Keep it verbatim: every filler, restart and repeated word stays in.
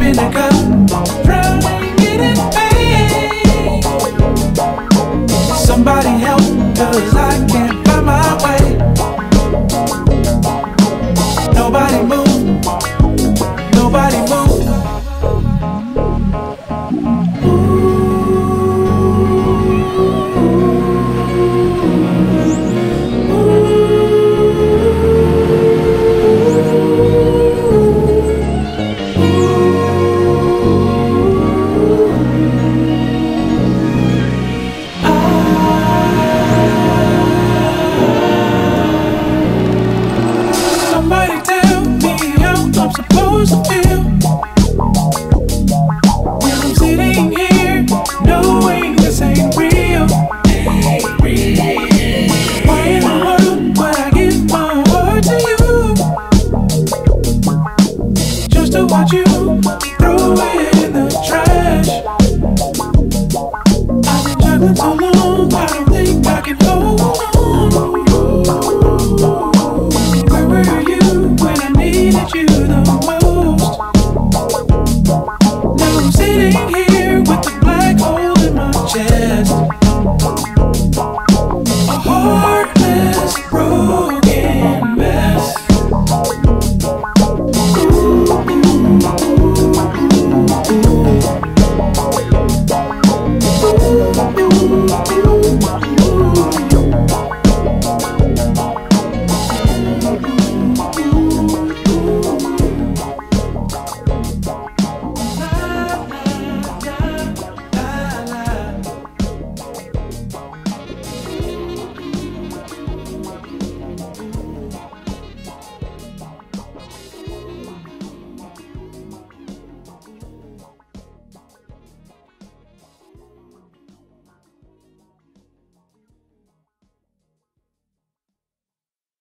in the cup, drowning in it, pain. Somebody help, cause I can't find my way. Nobody move, nobody move. Somebody tell me how I'm supposed to feel when I'm sitting here knowing this ain't real. Ain't real. Why in the world would I give my heart to you just to watch you throw it in the trash? I've been juggling so long, I don't think I can hold on. Where were you when I needed you the most? Now I'm sitting here with a black hole in my chest.